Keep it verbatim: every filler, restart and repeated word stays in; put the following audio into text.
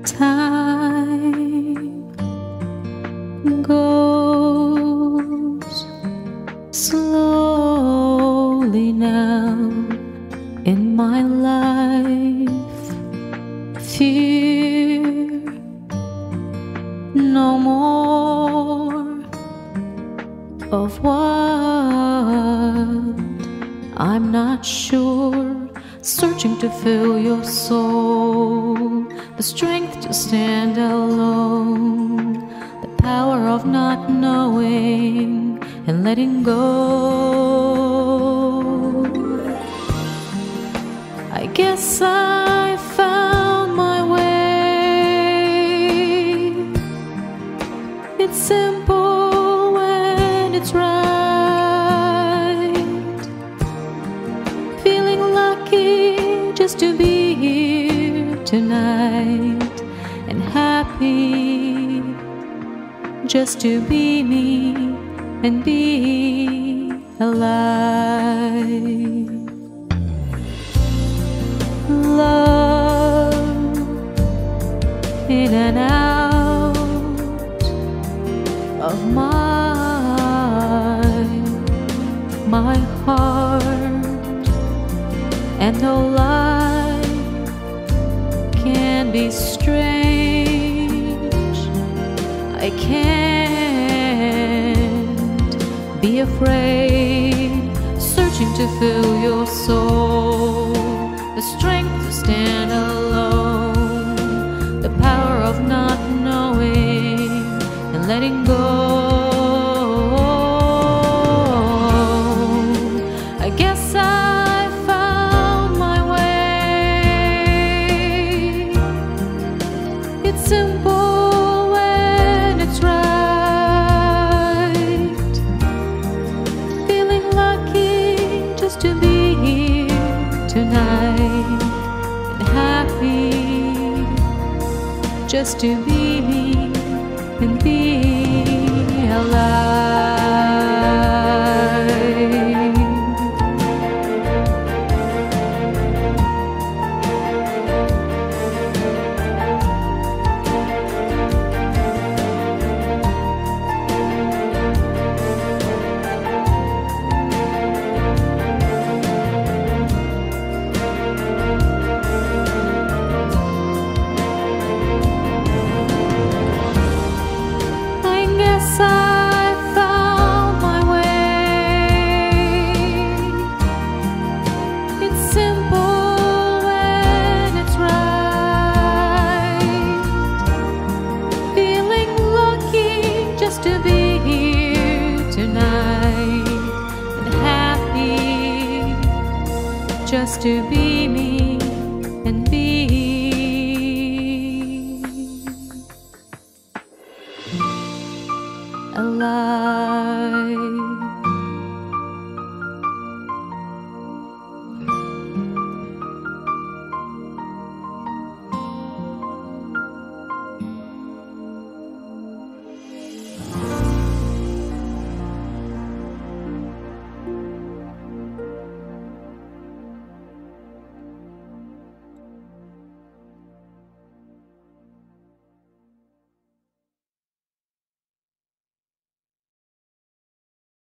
Time goes slowly now in my life. Fear no more of what I'm not sure. Searching to fill your soul, the strength to stand alone, the power of not knowing and letting go. I guess I found my way. It's simple when it's right. Just to be here tonight and happy, just to be me and be alive. Love in and out of my, my heart. And no lie can be strange. I can't be afraid. Searching to fill your soul, the strength to stand alone, the power of not knowing and letting go. I guess I simple when it's right. Feeling lucky just to be here tonight and happy, just to be me and be alive. I found my way. It's simple when it's right. Feeling lucky just to be here tonight and happy, just to be